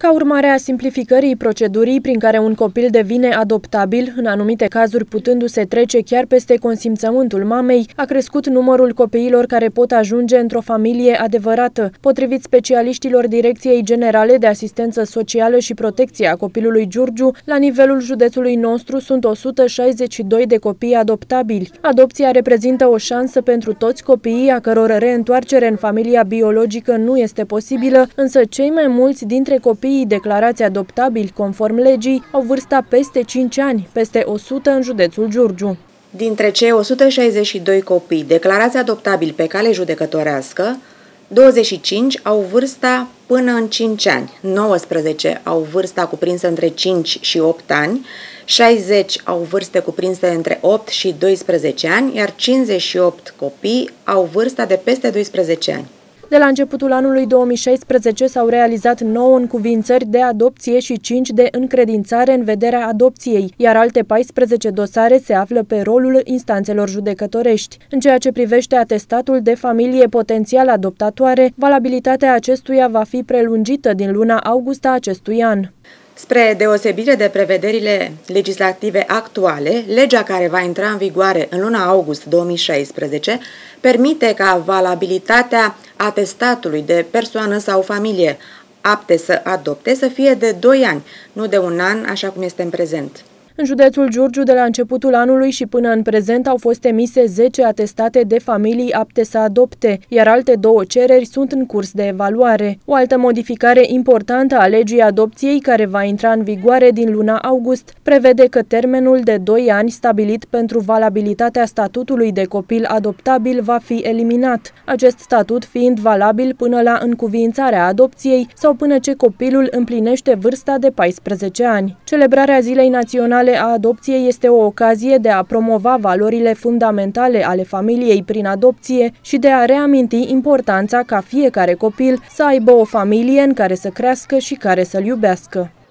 Ca urmare a simplificării procedurii prin care un copil devine adoptabil, în anumite cazuri putându-se trece chiar peste consimțământul mamei, a crescut numărul copiilor care pot ajunge într-o familie adevărată. Potrivit specialiștilor Direcției Generale de Asistență Socială și Protecție a Copilului Giurgiu, la nivelul județului nostru sunt 162 de copii adoptabili. Adopția reprezintă o șansă pentru toți copiii a căror reîntoarcere în familia biologică nu este posibilă, însă cei mai mulți dintre copiii declarați adoptabili conform legii au vârsta peste 5 ani, peste 100 în județul Giurgiu. Dintre cei 162 copii declarați adoptabili pe cale judecătorească, 25 au vârsta până în 5 ani, 19 au vârsta cuprinsă între 5 și 8 ani, 60 au vârste cuprinse între 8 și 12 ani, iar 58 copii au vârsta de peste 12 ani. De la începutul anului 2016 s-au realizat 9 încuviințări de adopție și 5 de încredințare în vederea adopției, iar alte 14 dosare se află pe rolul instanțelor judecătorești. În ceea ce privește atestatul de familie potențial adoptatoare, valabilitatea acestuia va fi prelungită din luna august a acestui an. Spre deosebire de prevederile legislative actuale, legea care va intra în vigoare în luna august 2016 permite ca valabilitatea atestatului de persoană sau familie apte să adopte să fie de 2 ani, nu de 1 an, așa cum este în prezent. În județul Giurgiu, de la începutul anului și până în prezent, au fost emise 10 atestate de familii apte să adopte, iar alte 2 cereri sunt în curs de evaluare. O altă modificare importantă a legii adopției, care va intra în vigoare din luna august, prevede că termenul de 2 ani stabilit pentru valabilitatea statutului de copil adoptabil va fi eliminat, acest statut fiind valabil până la încuviințarea adopției sau până ce copilul împlinește vârsta de 14 ani. Celebrarea Zilei Naționale a adopției este o ocazie de a promova valorile fundamentale ale familiei prin adopție și de a reaminti importanța ca fiecare copil să aibă o familie în care să crească și care să-l iubească.